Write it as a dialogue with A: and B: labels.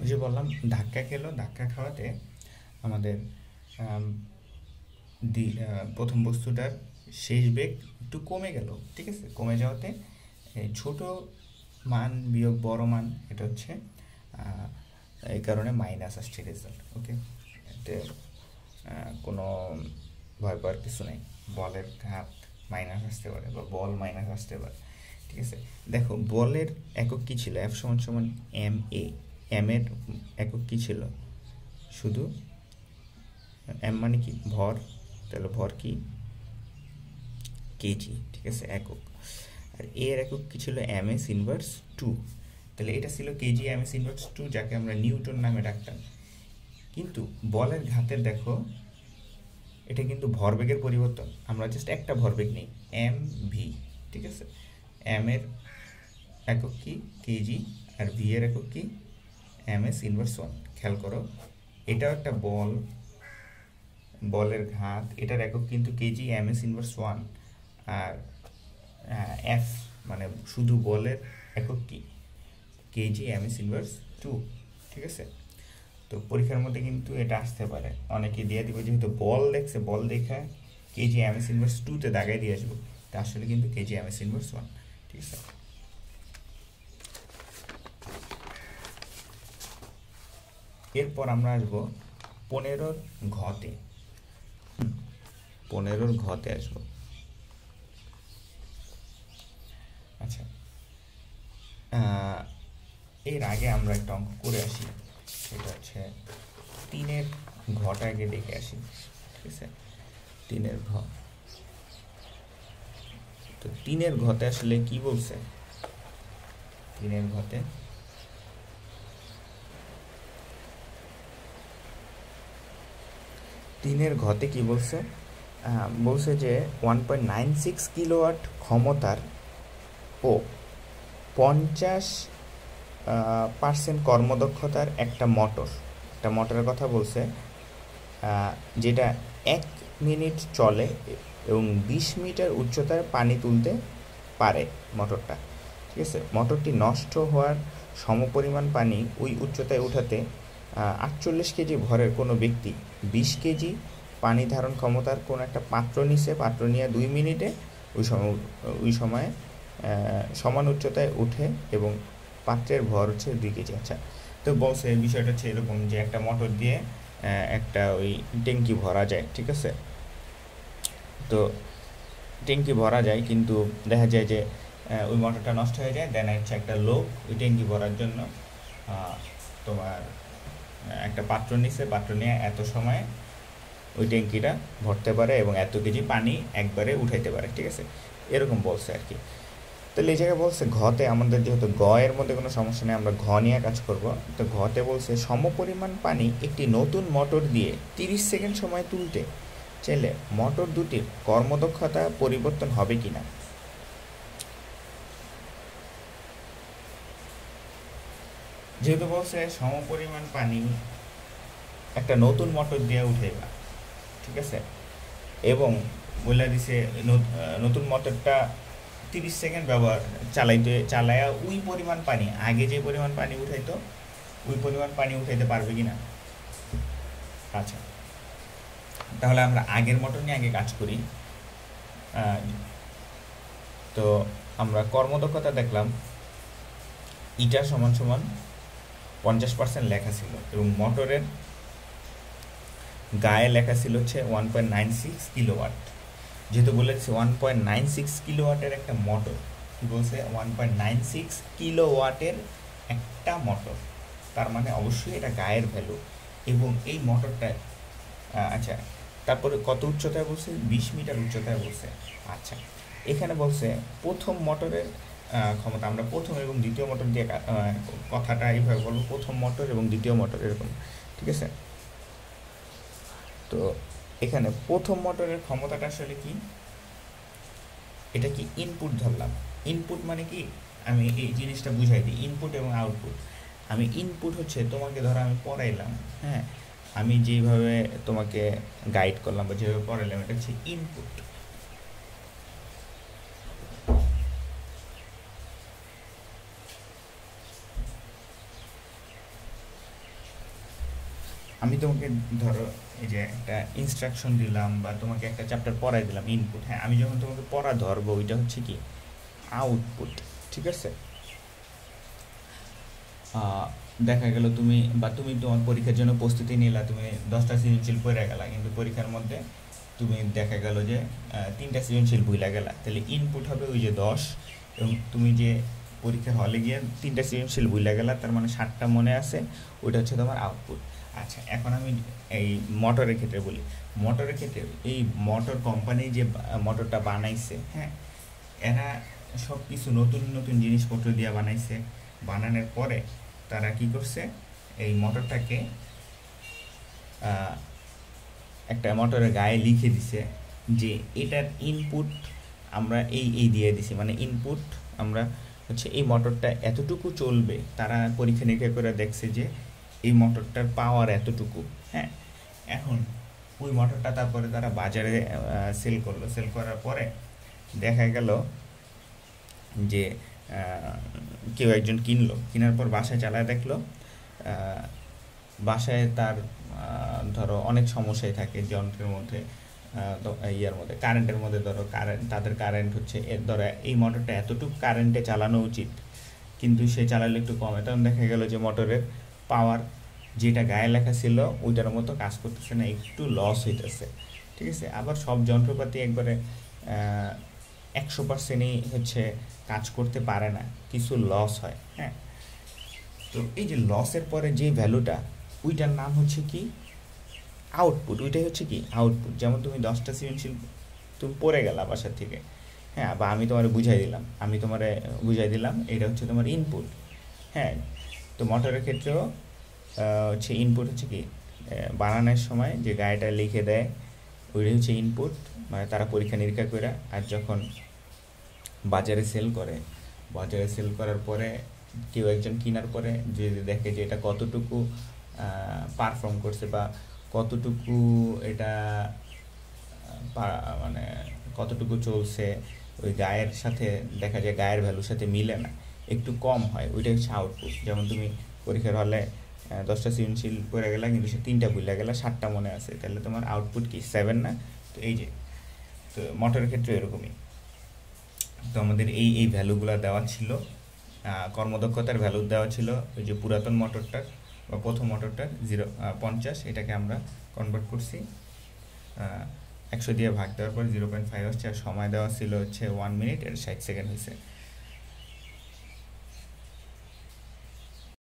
A: ওই যে বললাম ধাক্কা খেলো, ধাক্কা খাওয়াতে আমাদের প্রথম বস্তুটার শেষ বেগ একটু কমে গেল, ঠিক আছে। কমে যাওয়াতে ছোট মান বিয়োগ বড় মান, এটা হচ্ছে এই কারণে মাইনাস আসছে রেজাল্ট। ওকে, এতে কোনো ভয় পাওয়ার কিছু নেই। বলের ঘাত মাইনাস আসতে পারে বা বল মাইনাস আসতে পারে, ঠিক আছে। দেখো বলের একক কী ছিল, এফ সমান সমান এম এ। এম এর একক কী ছিল, শুধু এম মানে কি ভর, তাহলে ভর কি কেজি, ঠিক আছে, একক। আর এর একক কি ছিল, এম এস ইনভার্স 2, তাহলে এটা ছিল কেজি এম এস ইনভার্স 2, যাকে আমরা নিউটন নামে ডাকতাম। কিন্তু বলের ঘাতের দেখো এটা কিন্তু ভরবেগের পরিবর্তন, আমরা জাস্ট একটা ভরবেগ নেই এম ভি, ঠিক আছে। এম এর একক কি কেজি, আর ভি এর একক কি এম এস ইনভার্স 1। খেয়াল করো, এটাও একটা বল, বলের ঘাত, এটার একক কিন্তু কেজি এম এস ইনভার্স 1, আর এফ মানে শুধু বলের একক কি কেজি এম এস ইনভার্স 2, ঠিক আছে। তো পরীক্ষার মধ্যে কিন্তু এটা আসতে পারে, অনেকে দিয়ে দিবে, যেহেতু বল দেখছে, বল দেখা কেজি এম এস ইনভার্স 2-তে দাগাই দিয়ে আসবো, তা আসলে কিন্তু কেজি এম এস ইনভার্স 1, ঠিক আছে। এরপর আমরা আসবো 15-র ঘতে। 15-র ঘতে আসবো। আচ্ছা, এর আগে আমরা একটা অঙ্ক করে আসি, সেটা হচ্ছে 3-এর ঘটা আগে দেখে আসি, ঠিক আছে। 3-এর ঘ, তো 3-এর ঘতে আসলে কি বলছে, 3-এর ঘতে কি বলছে, বলছে যে 1.96 কিলোওয়াট ক্ষমতার ও 50% কর্মদক্ষতার একটা মোটরের কথা বলছে, যেটা 1 মিনিট চলে এবং 20 মিটার উচ্চতায় পানি তুলতে পারে মোটরটা, ঠিক আছে। মোটরটি নষ্ট হওয়ার সমপরিমাণ পানি ওই উচ্চতায় উঠাতে 48 কেজি ভরের কোনো ব্যক্তি 20 কেজি পানি ধারণ ক্ষমতার কোনো একটা পাত্র নিছে, পাত্র নিয়ে 2 মিনিটে ওই সময় সমান উচ্চতায় উঠে এবং পাত্রের ভর হচ্ছে 2 কেজি। আচ্ছা, তো বলছে বিষয়টা হচ্ছে এরকম যে একটা মোটর দিয়ে একটা ওই ট্যাঙ্কি ভরা যায়, ঠিক আছে। তো ট্যাঙ্কি ভরা যায়, কিন্তু দেখা যায় যে ওই মোটরটা নষ্ট হয়ে যায়, দেন হচ্ছে একটা লোক ওই ট্যাঙ্কি ভরার জন্য তোমার একটা পাত্র নিছে, পাত্র নিয়ে এত সময় ওই ট্যাঙ্কিটা ভরতে পারে এবং এত কেজি পানি একবারে উঠাইতে পারে, ঠিক আছে। এরকম বলছে আর কি। তাহলে এই জায়গায় বলছে ঘতে, আমাদের যেহেতু গ এর মধ্যে কোনো সমস্যা নেই, আমরা ঘ নিয়ে কাজ করব। তো ঘতে বলছে সমপরিমাণ পানি একটি নতুন মোটর দিয়ে 30 সেকেন্ড সময় তুলতে চাইলে মোটর দুটির কর্মদক্ষতা পরিবর্তন হবে কিনা। যেহেতু বলছে সমপরিমাণ পানি একটা নতুন মোটর দিয়ে উঠাইবা, ঠিক আছে, এবং বলে দিছে নতুন মোটরটা 30 সেকেন্ড চালায়া ওই পরিমাণ পানি, আগে যে পরিমাণ পানি উঠাইতো ওই পরিমাণ পানি উঠাইতে পারবে কিনা। আচ্ছা, তাহলে আমরা আগের মোটর নিয়ে আগে কাজ করি। তো আমরা কর্মদক্ষতা দেখলাম, ইটা সমান সমান 50% লেখা ছিল এবং মোটরের গায়ে লেখা ছিল হচ্ছে 1.96 কিলোওয়াট। যেহেতু বলেছে 1.96 কিলোওয়াটের একটা মোটর, কি বলছে 1.96 কিলোওয়াটের একটা মোটর, তার মানে অবশ্যই এটা গায়ের ভ্যালু। এবং এই মোটরটা আচ্ছা, তারপরে কত উচ্চতায় বলছে, 20 মিটার উচ্চতায় বলছে। আচ্ছা, এখানে বলছে প্রথম মোটরের ক্ষমতা, আমরা প্রথম এবং দ্বিতীয় মোটর দিয়ে কথাটা এইভাবে বলবো, প্রথম মোটর এবং দ্বিতীয় মোটর এরকম, ঠিক আছে। তো এখানে প্রথম মোটরের ক্ষমতাটা আসলে কি, এটা কি ইনপুট ধরলাম। ইনপুট মানে কি, আমি এই জিনিসটা বুঝাই দিই, ইনপুট এবং আউটপুট। আমি ইনপুট হচ্ছে তোমাকে ধরো আমি পড়াইলাম, হ্যাঁ, আমি যেভাবে তোমাকে গাইড করলাম বা যেভাবে পড়াইলাম, এটা হচ্ছে ইনপুট। আমি তোমাকে ধরো এই যে একটা ইনস্ট্রাকশন দিলাম বা তোমাকে একটা চ্যাপ্টার পড়াই দিলাম ইনপুট, হ্যাঁ আমি যখন তোমাকে পড়া ধরবো ওইটা হচ্ছে কি আউটপুট, ঠিক আছে। দেখা গেল তুমি তোমার পরীক্ষার জন্য প্রস্তুতি নিলা, তুমি 10টা সৃজনশীল পড়ে গেলা, কিন্তু পরীক্ষার মধ্যে তুমি দেখা গেল যে 3টা সৃজনশীল ভুলে গেলা, তাহলে ইনপুট হবে ওই যে 10, এবং তুমি যে পরীক্ষার হলে গিয়ে 3টা সৃজনশীল ভুলে গেলা, তার মানে 7টা মনে আছে, ওইটা হচ্ছে তোমার আউটপুট। আচ্ছা, এখন আমি এই মোটরের ক্ষেত্রে বলি। মোটরের ক্ষেত্রে এই মোটর কোম্পানি যে মোটরটা বানাইছে, হ্যাঁ এরা সব কিছু নতুন নতুন জিনিসপত্র দিয়ে বানাইছে। বানানোর পরে তারা কি করছে, এই মোটরটাকে একটা মোটরের গায়ে লিখে দিছে যে এটার ইনপুট আমরা এই দিয়ে দিছি, মানে ইনপুট আমরা হচ্ছে এই মোটরটা এতটুকু চলবে। তারা পরীক্ষা নিরীক্ষা করে দেখছে যে এই মোটরটার পাওয়ার এতটুকু, হ্যাঁ। এখন ওই মোটরটা তারপরে তারা বাজারে সেল করলো। সেল করার পরে দেখা গেল যে কেউ একজন কিনলো, কেনার পর বাসায় চালায় দেখলো বাসায় তার ধরো অনেক সমস্যাই থাকে যন্ত্রের মধ্যে, ইয়ার মধ্যে কারেন্টের মধ্যে। ধরো তাদের কারেন্ট হচ্ছে ধরো এই মোটরটা এতটুকু কারেন্টে চালানো উচিত, কিন্তু সে চালালে একটু কমে, তখন দেখা গেল যে মোটরের পাওয়ার যেটা গায়ে লেখা ছিল ওইটার মতো কাজ করতেছে না, একটু লস হইতেছে, ঠিক আছে। আবার সব যন্ত্রপাতি একবারে 100%ই হচ্ছে কাজ করতে পারে না, কিছু লস হয়, হ্যাঁ। তো এই যে লসের পরে যে ভ্যালুটা, ওইটার নাম হচ্ছে কি আউটপুট। ওইটাই হচ্ছে কি আউটপুট। যেমন তুমি 10টা সৃজনশীল তুমি পড়ে গেলা বাসার থেকে, হ্যাঁ, বা আমি তোমার বুঝাই দিলাম এটা হচ্ছে তোমার ইনপুট, হ্যাঁ। তো মোটরের ক্ষেত্রেও হচ্ছে ইনপুট হচ্ছে কি বানানোর সময় যে গাড়িটা লিখে দেয় ওইটাই হচ্ছে ইনপুট, মানে তারা পরীক্ষা নিরীক্ষা করে। আর যখন বাজারে সেল করার পরে কেউ একজন কেনার পরে যদি দেখে যে এটা কতটুকু পারফর্ম করছে বা কতটুকু এটা মানে কতটুকু চলছে, ওই গায়ের সাথে দেখা যায় গায়ের ভ্যালুর সাথে মিলে না, একটু কম হয়, ওইটা হচ্ছে আউটপুট। যেমন তুমি পরীক্ষার হলে 10টা সৃজনশীল পড়ে গেলা, কিন্তু সে 3টা ভুলে গেলা, 7টা মনে আছে, তাহলে তোমার আউটপুট কি 7 না? তো এই যে, তো মোটরের ক্ষেত্রে এরকমই। তো আমাদের এই ভ্যালুগুলো দেওয়া ছিল, কর্মদক্ষতার ভ্যালু দেওয়া ছিল ওই যে পুরাতন মোটরটার বা প্রথম মোটরটার 50, এটাকে আমরা কনভার্ট করছি 100 দিয়ে ভাগ দেওয়ার পর 0.5 হচ্ছে, আর সময় দেওয়া ছিল হচ্ছে 1 মিনিট, এর 60 সেকেন্ড হয়েছে।